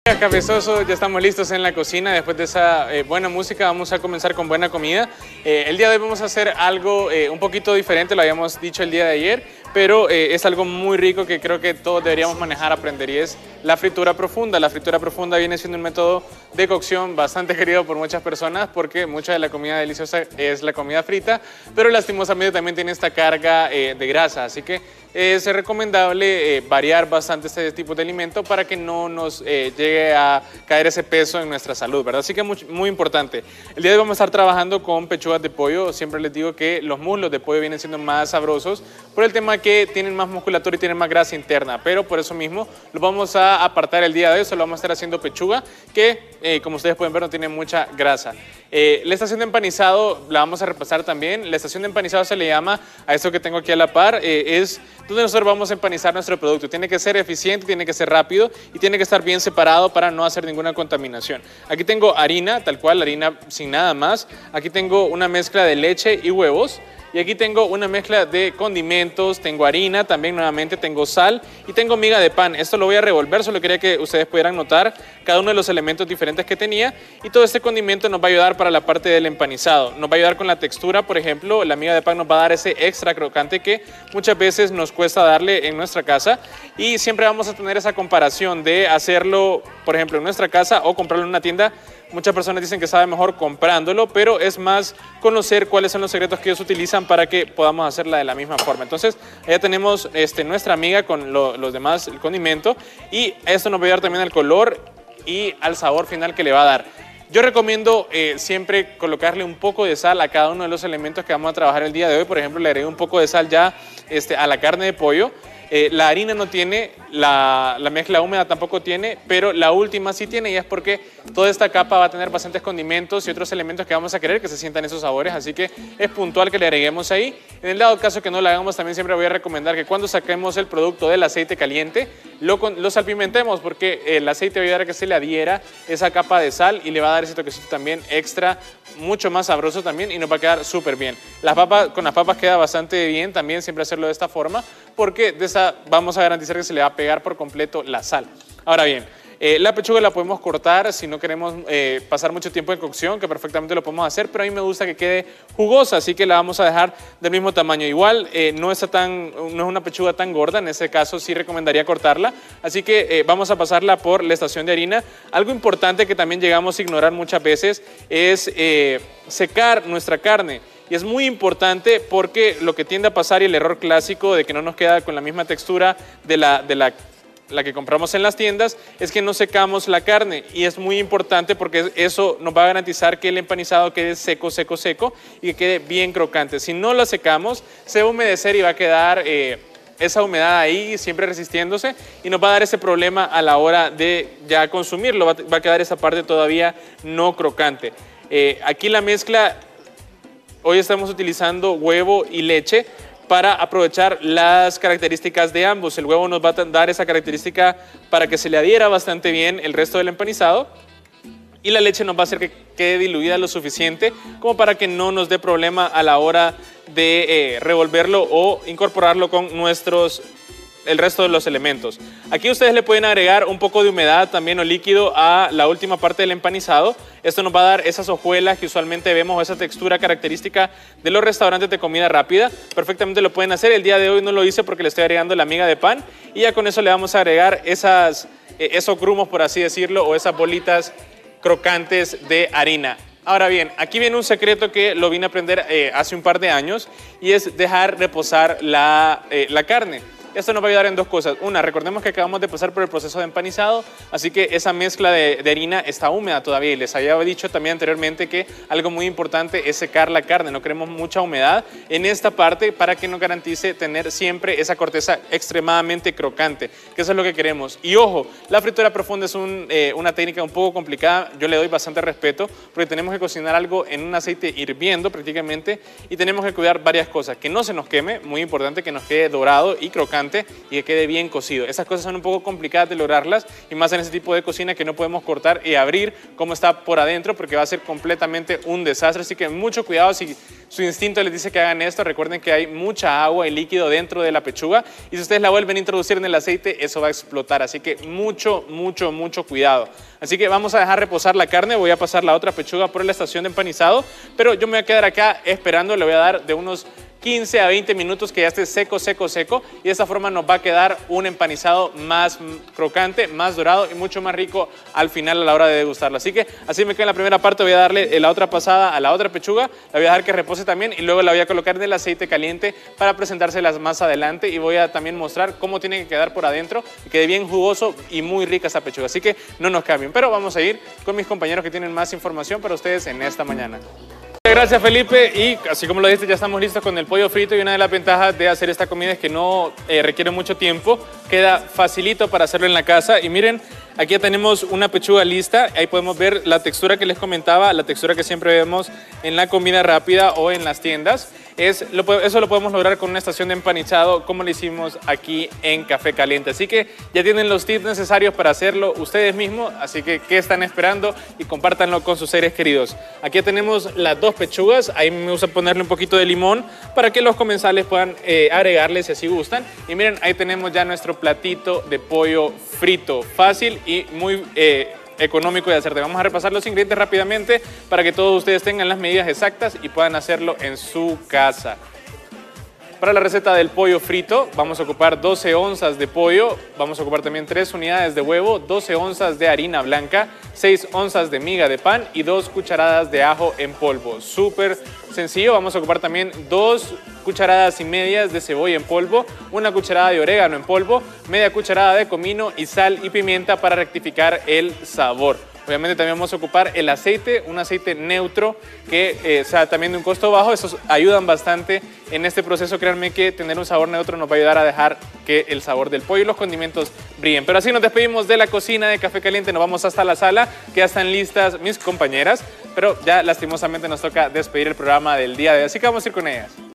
Cabezoso, ya estamos listos en la cocina. Después de esa buena música vamos a comenzar con buena comida. El día de hoy vamos a hacer algo un poquito diferente, lo habíamos dicho el día de ayer, pero es algo muy rico que creo que todos deberíamos manejar, aprender, y es la fritura profunda. La fritura profunda viene siendo un método de cocción bastante querido por muchas personas porque mucha de la comida deliciosa es la comida frita, pero lastimosamente también tiene esta carga de grasa, así que es recomendable variar bastante este tipo de alimento para que no nos llegue a caer ese peso en nuestra salud, ¿verdad? Así que muy importante. El día de hoy vamos a estar trabajando con pechugas de pollo. Siempre les digo que los muslos de pollo vienen siendo más sabrosos por el tema que tienen más musculatura y tienen más grasa interna, pero por eso mismo los vamos a apartar el día de hoy. Solo vamos a estar haciendo pechuga que, como ustedes pueden ver, no tiene mucha grasa. La estación de empanizado la vamos a repasar también. La estación de empanizado se le llama a esto que tengo aquí a la par, es donde nosotros vamos a empanizar nuestro producto. Tiene que ser eficiente, tiene que ser rápido y tiene que estar bien separado para no hacer ninguna contaminación. Aquí tengo harina, tal cual, harina sin nada más. Aquí tengo una mezcla de leche y huevos. Y aquí tengo una mezcla de condimentos, tengo harina, también nuevamente tengo sal y tengo miga de pan. Esto lo voy a revolver, solo quería que ustedes pudieran notar cada uno de los elementos diferentes que tenía. Y todo este condimento nos va a ayudar para la parte del empanizado. Nos va a ayudar con la textura, por ejemplo, la miga de pan nos va a dar ese extra crocante que muchas veces nos cuesta darle en nuestra casa. Y siempre vamos a tener esa comparación de hacerlo, por ejemplo, en nuestra casa o comprarlo en una tienda. Muchas personas dicen que sabe mejor comprándolo, pero es más conocer cuáles son los secretos que ellos utilizan para que podamos hacerla de la misma forma. Entonces, allá tenemos nuestra miga con los demás, el condimento, y esto nos va a ayudar también al color y al sabor final que le va a dar. Yo recomiendo siempre colocarle un poco de sal a cada uno de los elementos que vamos a trabajar el día de hoy. Por ejemplo, le agregué un poco de sal ya a la carne de pollo. La harina no tiene, la mezcla húmeda tampoco tiene, pero la última sí tiene, y es porque toda esta capa va a tener bastantes condimentos y otros elementos que vamos a querer que se sientan esos sabores, así que es puntual que le agreguemos ahí. En el dado caso que no lo hagamos, también siempre voy a recomendar que cuando saquemos el producto del aceite caliente, lo salpimentemos, porque el aceite va a ayudar a que se le adhiera esa capa de sal y le va a dar ese toquecito también extra, mucho más sabroso también, y nos va a quedar súper bien. Con las papas queda bastante bien también siempre hacerlo de esta forma, porque de esa vamos a garantizar que se le va a pegar por completo la sal. Ahora bien, la pechuga la podemos cortar si no queremos pasar mucho tiempo en cocción, que perfectamente lo podemos hacer, pero a mí me gusta que quede jugosa, así que la vamos a dejar del mismo tamaño. Igual no es una pechuga tan gorda, en ese caso sí recomendaría cortarla, así que vamos a pasarla por la estación de harina. Algo importante que también llegamos a ignorar muchas veces es secar nuestra carne. Y es muy importante porque lo que tiende a pasar, y el error clásico de que no nos queda con la misma textura de la que compramos en las tiendas, es que no secamos la carne, y es muy importante porque eso nos va a garantizar que el empanizado quede seco, seco, seco y que quede bien crocante. Si no la secamos, se va a humedecer y va a quedar esa humedad ahí siempre resistiéndose, y nos va a dar ese problema a la hora de ya consumirlo, va a quedar esa parte todavía no crocante. Aquí la mezcla, hoy estamos utilizando huevo y leche para aprovechar las características de ambos. El huevo nos va a dar esa característica para que se le adhiera bastante bien el resto del empanizado, y la leche nos va a hacer que quede diluida lo suficiente como para que no nos dé problema a la hora de revolverlo o incorporarlo con el resto de los elementos. Aquí ustedes le pueden agregar un poco de humedad también o líquido a la última parte del empanizado. Esto nos va a dar esas hojuelas que usualmente vemos, esa textura característica de los restaurantes de comida rápida. Perfectamente lo pueden hacer. El día de hoy no lo hice porque le estoy agregando la miga de pan, y ya con eso le vamos a agregar esos grumos, por así decirlo, o esas bolitas crocantes de harina. Ahora bien, aquí viene un secreto que lo vine a aprender hace un par de años, y es dejar reposar la carne. Esto nos va a ayudar en dos cosas. Una, recordemos que acabamos de pasar por el proceso de empanizado, así que esa mezcla de harina está húmeda todavía, y les había dicho también anteriormente que algo muy importante es secar la carne. No queremos mucha humedad en esta parte para que nos garantice tener siempre esa corteza extremadamente crocante, que eso es lo que queremos. Y ojo, la fritura profunda es una técnica un poco complicada. Yo le doy bastante respeto porque tenemos que cocinar algo en un aceite hirviendo prácticamente, y tenemos que cuidar varias cosas: que no se nos queme, muy importante que nos quede dorado y crocante, crocante y que quede bien cocido. Esas cosas son un poco complicadas de lograrlas y más en ese tipo de cocina que no podemos cortar y abrir cómo está por adentro porque va a ser completamente un desastre. Así que mucho cuidado si su instinto les dice que hagan esto. Recuerden que hay mucha agua y líquido dentro de la pechuga y si ustedes la vuelven a introducir en el aceite, eso va a explotar. Así que mucho cuidado. Así que vamos a dejar reposar la carne. Voy a pasar la otra pechuga por la estación de empanizado, pero yo me voy a quedar acá esperando. Le voy a dar de unos 15 a 20 minutos que ya esté seco y de esta forma nos va a quedar un empanizado más crocante, más dorado y mucho más rico al final a la hora de degustarlo. Así que así me queda en la primera parte. Voy a darle la otra pasada a la otra pechuga, la voy a dejar que repose también y luego la voy a colocar en el aceite caliente para presentárselas más adelante y voy a también mostrar cómo tiene que quedar por adentro y quede bien jugoso y muy rica esa pechuga. Así que no nos cambien, pero vamos a ir con mis compañeros que tienen más información para ustedes en esta mañana. Gracias Felipe, y así como lo dijiste, ya estamos listos con el pollo frito y una de las ventajas de hacer esta comida es que no requiere mucho tiempo, queda facilito para hacerlo en la casa y miren, aquí ya tenemos una pechuga lista, ahí podemos ver la textura que les comentaba, la textura que siempre vemos en la comida rápida o en las tiendas. Eso lo podemos lograr con una estación de empanizado como lo hicimos aquí en Café Caliente. Así que ya tienen los tips necesarios para hacerlo ustedes mismos, así que ¿qué están esperando? Y compártanlo con sus seres queridos. Aquí tenemos las dos pechugas, ahí me gusta ponerle un poquito de limón para que los comensales puedan agregarle si así gustan. Y miren, ahí tenemos ya nuestro platito de pollo frito, fácil y muy económico de hacerte. Vamos a repasar los ingredientes rápidamente para que todos ustedes tengan las medidas exactas y puedan hacerlo en su casa. Para la receta del pollo frito vamos a ocupar 12 onzas de pollo, vamos a ocupar también 3 unidades de huevo, 12 onzas de harina blanca, 6 onzas de miga de pan y 2 cucharadas de ajo en polvo. Súper sencillo. Vamos a ocupar también 2 cucharadas y medias de cebolla en polvo, 1 cucharada de orégano en polvo, media cucharada de comino y sal y pimienta para rectificar el sabor. Obviamente también vamos a ocupar el aceite, un aceite neutro que sea también de un costo bajo. Estos ayudan bastante en este proceso. Créanme que tener un sabor neutro nos va a ayudar a dejar que el sabor del pollo y los condimentos brillen. Pero así nos despedimos de la cocina de Café Caliente. Nos vamos hasta la sala, que ya están listas mis compañeras. Pero ya lastimosamente nos toca despedir el programa del día de hoy. Así que vamos a ir con ellas.